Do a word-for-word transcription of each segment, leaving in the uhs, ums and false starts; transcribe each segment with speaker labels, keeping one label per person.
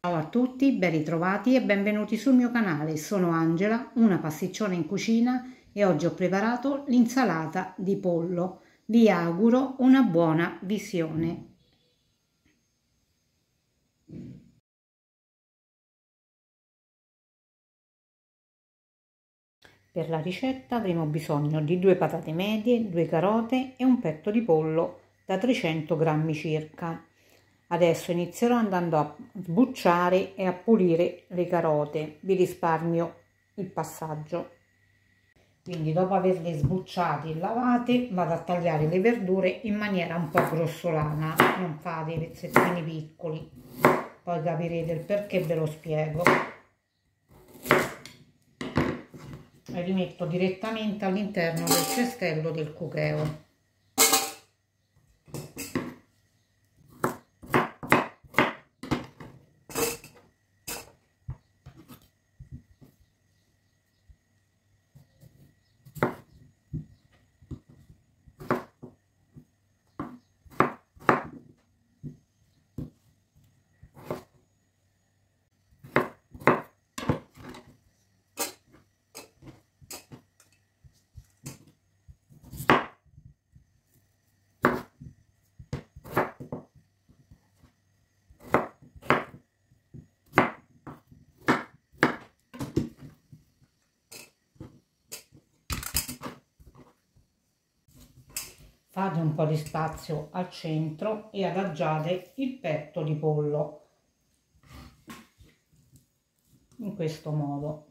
Speaker 1: Ciao a tutti, ben ritrovati e benvenuti sul mio canale. Sono Angela, una pasticciona in cucina, e oggi ho preparato l'insalata di pollo. Vi auguro una buona visione. Per la ricetta avremo bisogno di due patate medie, due carote e un petto di pollo da trecento grammi circa. Adesso inizierò andando a sbucciare e a pulire le carote, vi risparmio il passaggio. Quindi dopo averle sbucciate e lavate vado a tagliare le verdure in maniera un po' grossolana, non fate i pezzettini piccoli, poi capirete il perché, ve lo spiego. E li metto direttamente all'interno del cestello del cucheo. Fate un po' di spazio al centro e adagiate il petto di pollo in questo modo.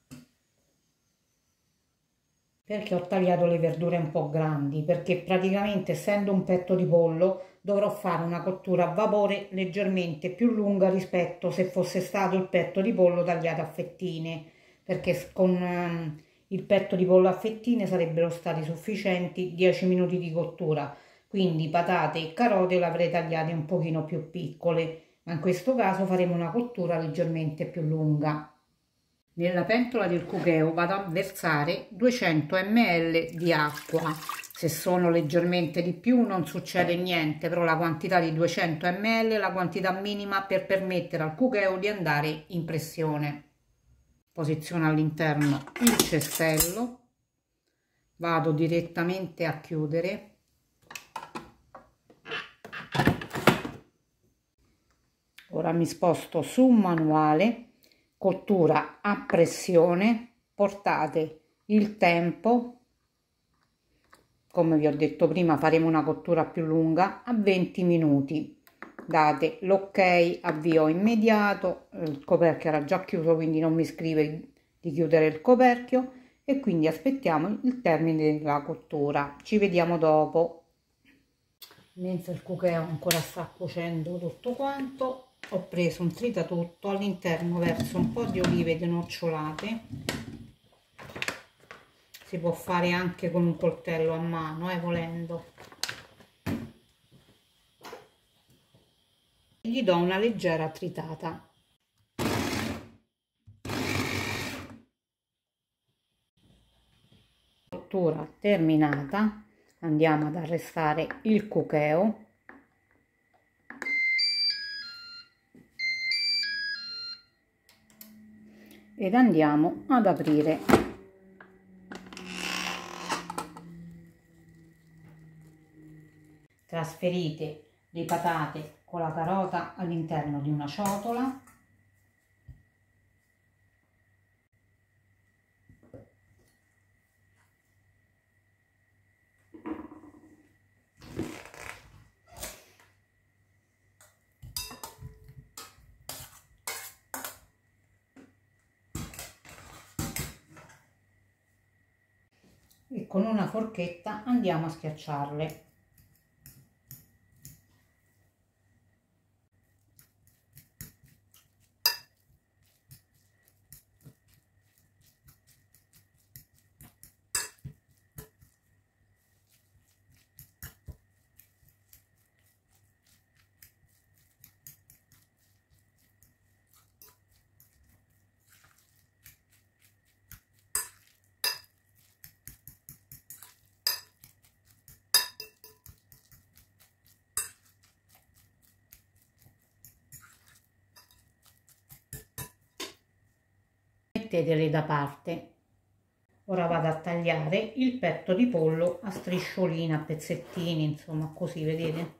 Speaker 1: Perché ho tagliato le verdure un po' grandi? Perché praticamente, essendo un petto di pollo, dovrò fare una cottura a vapore leggermente più lunga rispetto se fosse stato il petto di pollo tagliato a fettine, perché con ehm, il petto di pollo a fettine sarebbero stati sufficienti dieci minuti di cottura, quindi patate e carote le avrei tagliate un pochino più piccole, ma in questo caso faremo una cottura leggermente più lunga. Nella pentola del cucheo vado a versare duecento millilitri di acqua. Se sono leggermente di più non succede niente, però la quantità di duecento millilitri è la quantità minima per permettere al cucheo di andare in pressione. Posiziono all'interno il cestello, vado direttamente a chiudere. Ora mi sposto su un manuale. Cottura a pressione, portate il tempo, come vi ho detto prima faremo una cottura più lunga, a venti minuti. Date l'ok, avvio immediato, il coperchio era già chiuso quindi non mi scrive di chiudere il coperchio, e quindi aspettiamo il termine della cottura. Ci vediamo dopo. Mentre il cucchiaio ancora sta cuocendo tutto quanto, ho preso un tritatutto, all'interno verso un po' di olive denocciolate. Si può fare anche con un coltello a mano, eh, volendo. E gli do una leggera tritata. Cottura terminata, andiamo ad arrestare il cucchiaio. Ed andiamo ad aprire. Trasferite le patate con la carota all'interno di una ciotola. E con una forchetta andiamo a schiacciarle. mettetele da parte. Ora vado a tagliare il petto di pollo a strisciolina, a pezzettini, insomma così, vedete?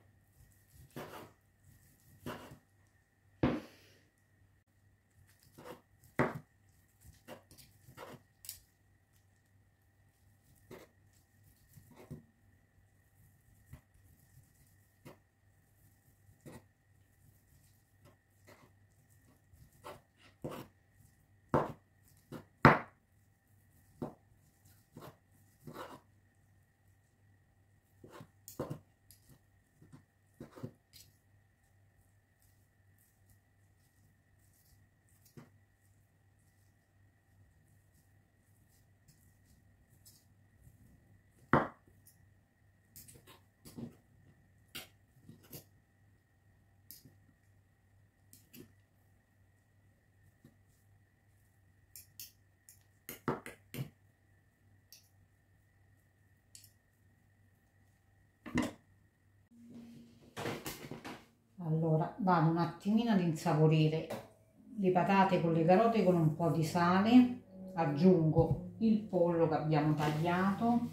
Speaker 1: Allora vado un attimino ad insaporire le patate con le carote con un po' di sale, aggiungo il pollo che abbiamo tagliato,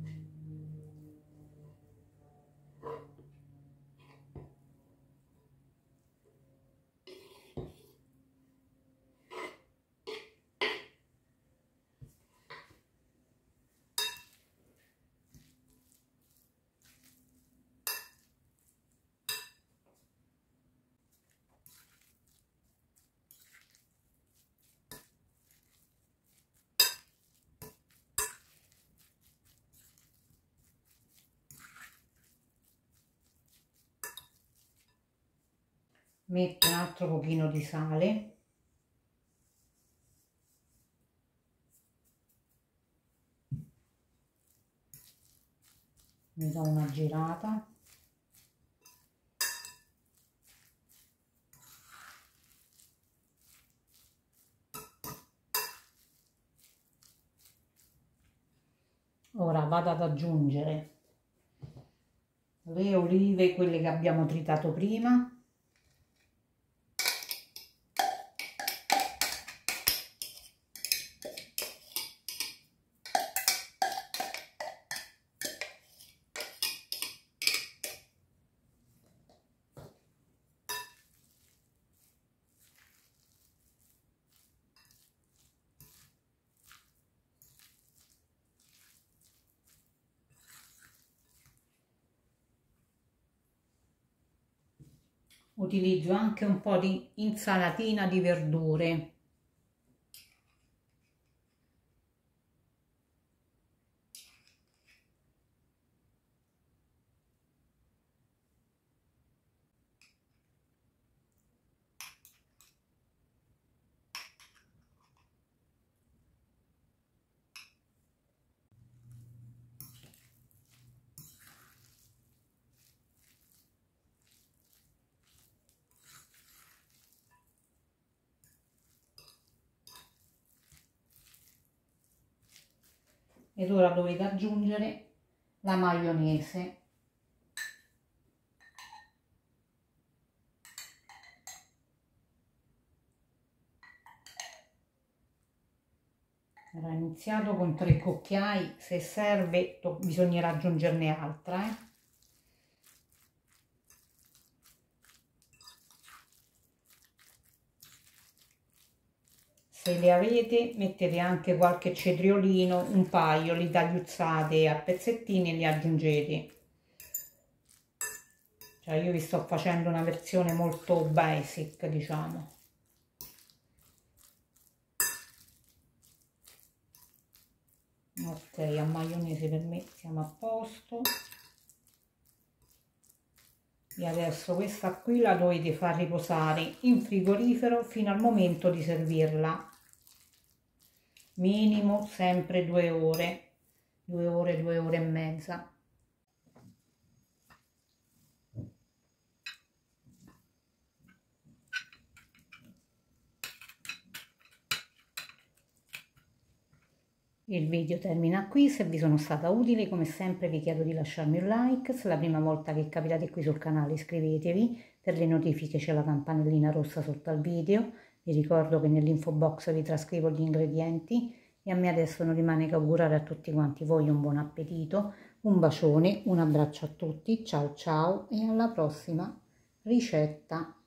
Speaker 1: metto un altro pochino di sale, mi do una girata, ora vado ad aggiungere le olive, quelle che abbiamo tritato prima, utilizzo anche un po' di insalatina di verdure. Ed ora dovete aggiungere la maionese. Era iniziato con tre cucchiai, se serve bisognerà aggiungerne altra, eh. Se le avete mettete anche qualche cetriolino, un paio, li tagliuzzate a pezzettini e li aggiungete. Cioè io vi sto facendo una versione molto basic, diciamo. Ok, a maionese per me siamo a posto. E adesso questa qui la dovete far riposare in frigorifero fino al momento di servirla. Minimo sempre due ore, due ore, due ore e mezza. Il video termina qui, se vi sono stata utile come sempre vi chiedo di lasciarmi un like, se è la prima volta che capitate qui sul canale iscrivetevi, per le notifiche c'è la campanellina rossa sotto al video, Vi ricordo che nell'info box vi trascrivo gli ingredienti e a me adesso non rimane che augurare a tutti quanti voi un buon appetito, un bacione, un abbraccio a tutti, ciao ciao e alla prossima ricetta.